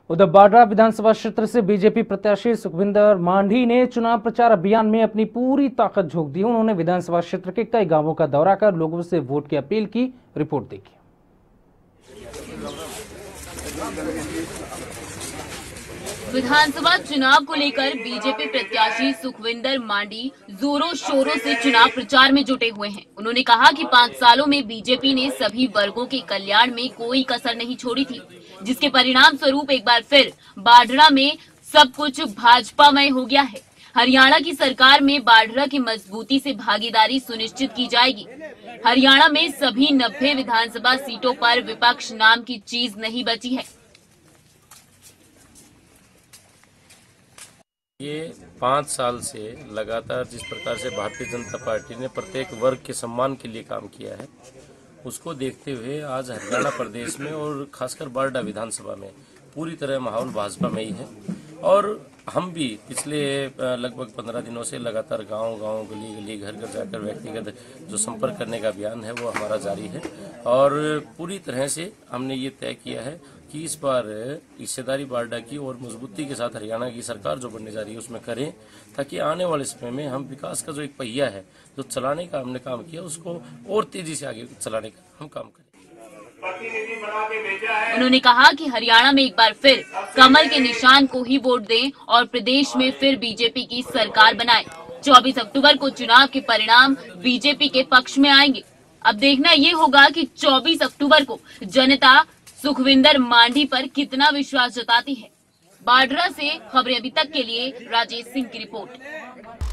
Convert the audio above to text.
उधर बाड्रा विधानसभा क्षेत्र से बीजेपी प्रत्याशी सुखविंदर मांझी ने चुनाव प्रचार अभियान में अपनी पूरी ताकत झोंक दी। उन्होंने विधानसभा क्षेत्र के कई गांवों का दौरा कर लोगों से वोट की अपील की। रिपोर्ट देखिए। विधानसभा चुनाव को लेकर बीजेपी प्रत्याशी सुखविंदर मांझी जोरों शोरों से चुनाव प्रचार में जुटे हुए हैं। उन्होंने कहा कि 5 सालों में बीजेपी ने सभी वर्गों के कल्याण में कोई कसर नहीं छोड़ी थी, जिसके परिणाम स्वरूप एक बार फिर बाड्रा में सब कुछ भाजपामय हो गया है। हरियाणा की सरकार में बाड्रा की मजबूती से भागीदारी सुनिश्चित की जाएगी। हरियाणा में सभी 90 विधानसभा सीटों पर विपक्ष नाम की चीज नहीं बची है। ये 5 साल से लगातार जिस प्रकार से भारतीय जनता पार्टी ने प्रत्येक वर्ग के सम्मान के लिए काम किया है, उसको देखते हुए आज हरियाणा प्रदेश में और खासकर बाड्रा विधानसभा में पूरी तरह माहौल भाजपा में ही है। और हम भी पिछले लगभग 15 दिनों से लगातार गांव-गांव, गली-गली, घर-घर जाकर व्यक्तिगत जो संपर्क करने का अभियान है वो हमारा जारी है। और पूरी तरह से हमने ये तय किया है कि इस बार हिस्सेदारी बाड्रा की और मजबूती के साथ हरियाणा की सरकार जो बनने जा रही है उसमें करें, ताकि आने वाले समय में हम विकास का जो एक पहिया है जो चलाने का हमने काम किया उसको और तेजी से आगे चलाने का हम काम करें। उन्होंने कहा कि हरियाणा में एक बार फिर कमल के निशान को ही वोट दें और प्रदेश में फिर बीजेपी की सरकार बनाएं। 24 अक्टूबर को चुनाव के परिणाम बीजेपी के पक्ष में आएंगे। अब देखना ये होगा कि 24 अक्टूबर को जनता सुखविंदर मांझी पर कितना विश्वास जताती है। बाड्रा से खबरें अभी तक के लिए राजेश सिंह की रिपोर्ट।